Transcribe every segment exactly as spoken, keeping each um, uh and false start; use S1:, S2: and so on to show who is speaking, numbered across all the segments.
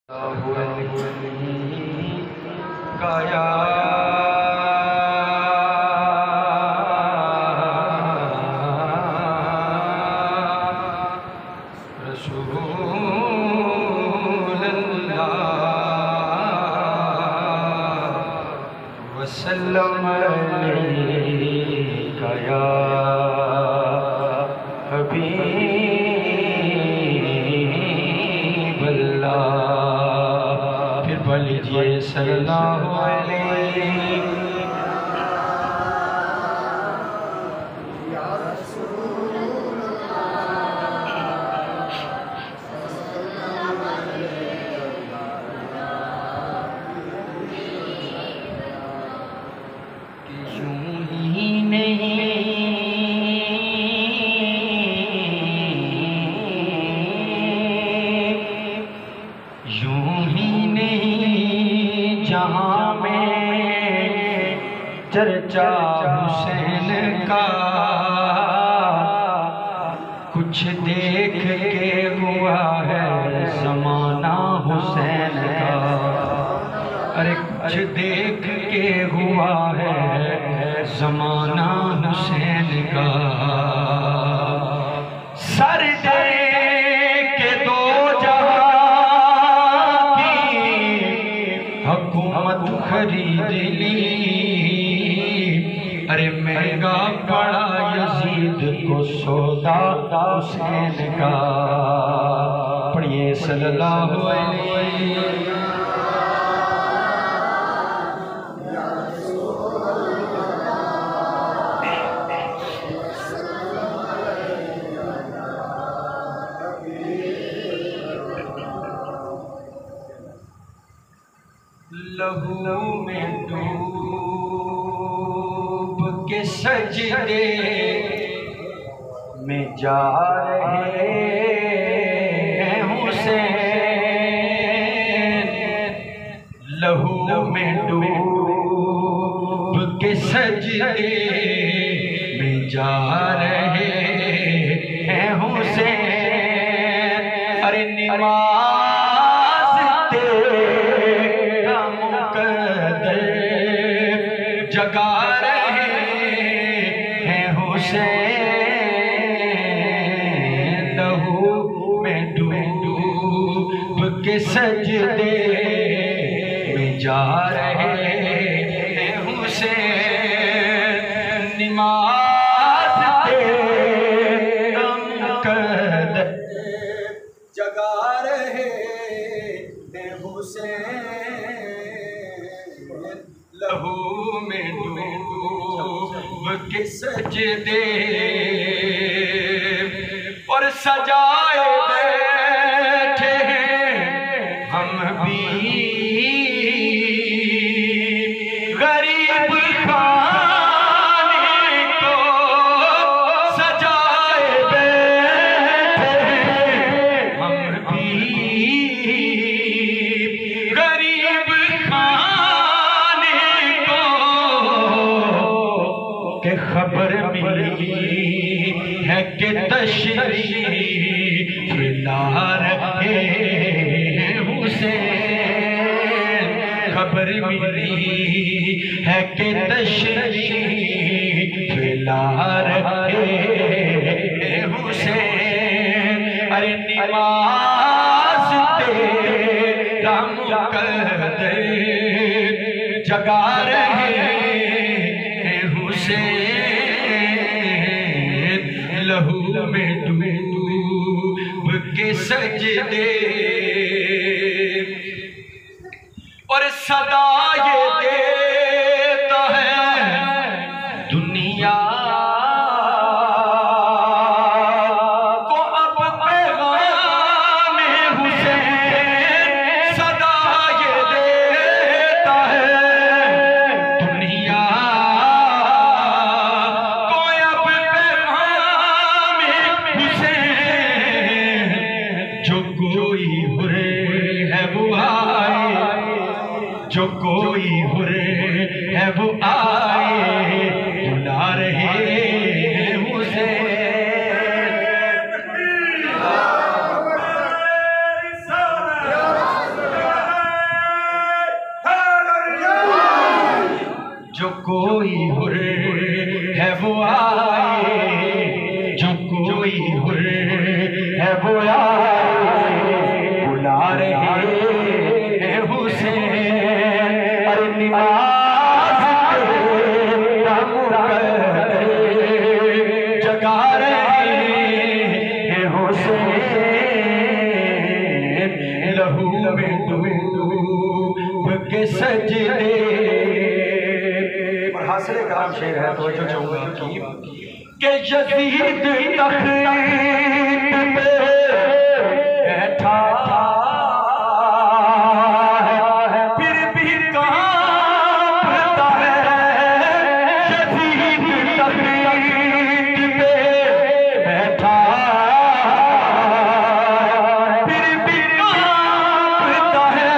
S1: काया रसूलल्लाह वसल्लम अलैका या हबीबल्लाह। फिर पढ़ लीजिए सल्लल्लाहु अलैहि चर्चा हुसैन का कुछ देख के हुआ है ज़माना हुसैन का। अरे कुछ देख के हुआ है ज़माना हुसैन का। सर दे के दो जहां की हुकूमत खरीद ली। अरे महंगा पड़ा यजीद को सौदा हुसैन का। पढ़िए सल्लल्लाहु अलैहि लहू में डूब के सजदे में जा रहे हैं हुसैन। लहू में डूब के सजदे में जा रहे हैं हुसैन। अरे नमाज तेरा मुक़द्दर जगा रहे हैं हुसैन। लहू में डूब के सजदे में जा रहे हैं हुसैन। नमाज तेरा मुक़द्दर जगा रहे हैं हुसैन। लहू में डूब के सजदे और सजाए बैठे हैं हम भी गरीब खाने को। सजाए बैठे हैं हम भी गरीब खाने को। के खबर मिली है कि तशरीफ ला रहे हैं हुसैन। खबर मिली है कि तशरीफ ला रहे हैं हुसैन। अरे नमाज तेरा मुक़द्दर जगा रहे हैं हुसैन। लहू में डूब के सजदे और सदा ये देता है दुनिया को अब पैगाम हुसैन। सदा ये देता है दुनिया को अब पैगाम हुसैन। जो कोई हुरे है वो आए, जो कोई हुरे है वो आए, बुला रहे हैं हुसैन। कोई हुर है वो आए, जो कोई हुर है वो आए, बुला रहे हैं हुसैन। अरे निमाज़ जगा रहे हैं हुसैन, लहू में डूब के सजदे। और हासिल काम शेर है तो जो चाहूंगा कि यज़ीद तख़्त पे बैठा है, फिर भी कांपता है। यज़ीद तख़्त पे बैठा है, फिर भी कांपता है।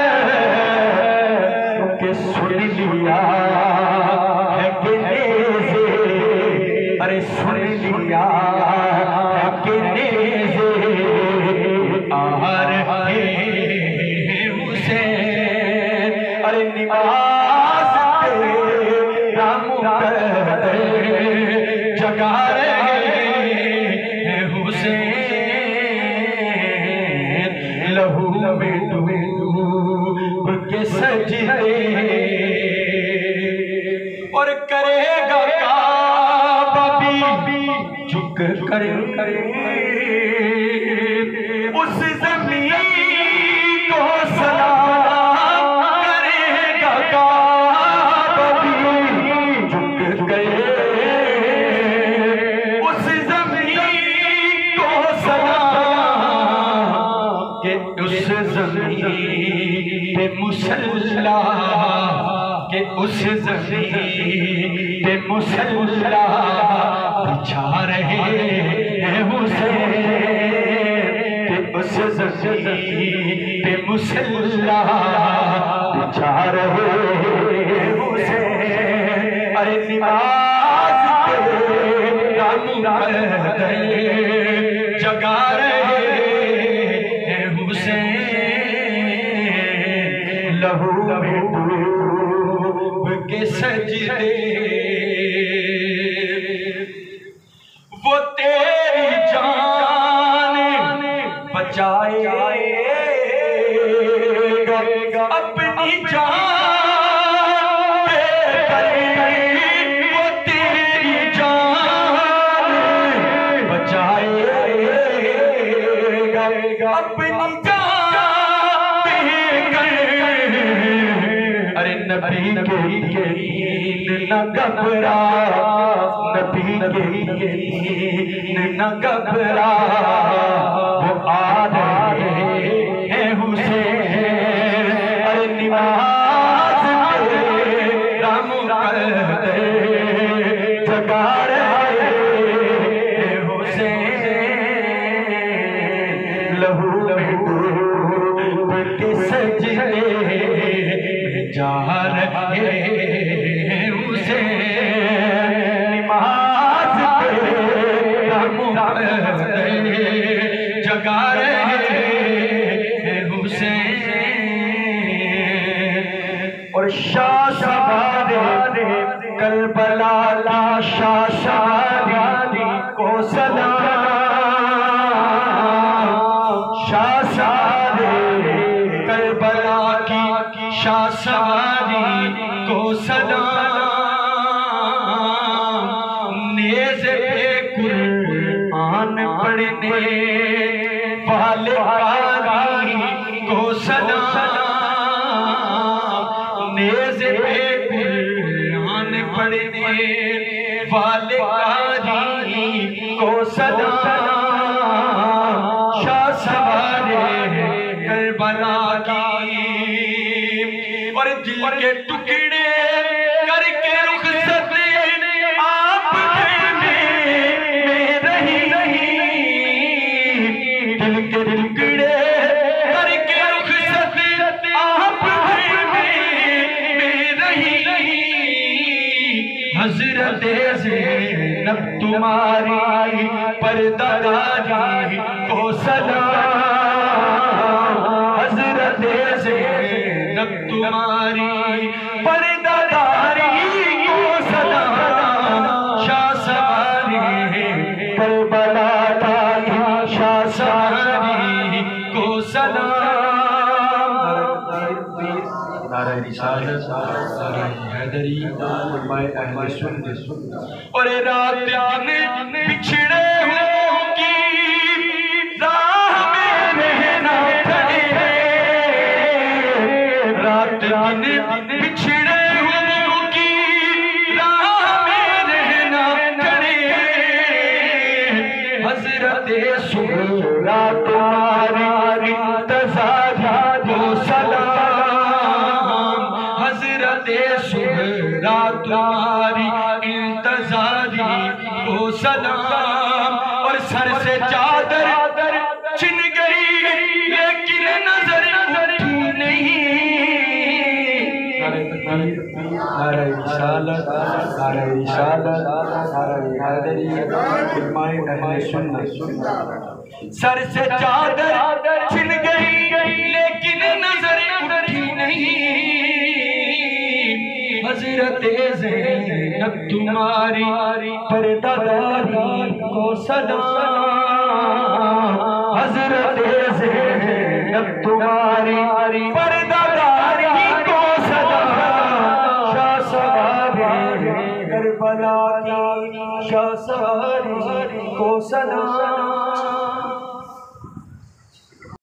S1: कि सुन लिया है कि नेज़े, अरे सुन लिया है कि नेज़े आ रहे हैं हुसैन। अरे निमाज़ तेरा मुक़द्दर जगा रहे हैं हुसैन, लहू में डूब के सजदे। और करेगा काबा भी झुक कर उस ज़मीन को सलाम करेगा। काबा भी झुक गए उस ज़मीन को सलाम, के उस ज़मीन पे मुसल्ला, के उस ज़मीन पे मुसल्ला बिछा रहे हैं हुसैन, के उस ज़मीन पे मुसल्ला बिछा रहे हैं हुसैन। अरे निमाज़ तेरा मुक़द्दर जगा रहे हैं हुसैन, लहू में डूब के सजदे। वो तेरी जान बचाएगा अपनी जान देकर। वो तेरी जान बचाएगा अपनी जान देकर। अरे नबी के नींद न घबरा, नबी के नींद न घबरा, वो आ रहे हैं हुसैन। अरे निमाज़ तेरा मुक़द्दर जगा रहे हैं हुसैन, लहू में डूब के सजदे जा रहे हैं हुसैन। निमाज़ तेरा मुक़द्दर जगा रहे हैं हुसैन। और शाशारे करबला ला शाशारी को सलाम, शाशारे करबला की शाशारी को सलाम। नेज़े पे कुरान पढ़ने वाले कारी को सलाम, नेज़े पे कुरान पढ़ने वाले कारी को सलाम। शाह सवारे करबला की और दिल के टुकड़े करके रुख़सत आप में रही, दिल के टुकड़े करके रुख़सत आप में रही। हज़रत ज़ैनब तुम्हारी पर्दादारी को सलाम, हज़रत ज़ैनब तुम्हारी पर्दादारी को नारा रिसालत, नारा हैदरी, फरमाए अहले सुन्नत। और रात दिन बिछड़े हुओं की राह में रहना खड़े, रात दिन बिछड़े हुओं की राह में रहना खड़े। हजरत सुहरा तुम्हारी इंतज़ार को सलाम, हजरत सुहरा तुम्हारी इंतज़ारी को सलाम। और सर से चादर छिन गई लेकिन नजर उठी नहीं। नारा रिसालत, नारा रिसालत, नारा हैदरी, फरमाए अहले सुन्नत। सर से चादर छिन गई लेकिन नजर उठी नहीं। हजरत ज़ैनब तुम्हारी पर्दादारी को सलाम, हजरत ज़ैनब तुम्हारी पर्दादारी को सलाम। शाह सवारी करबला की शाह सवारी को सलाम।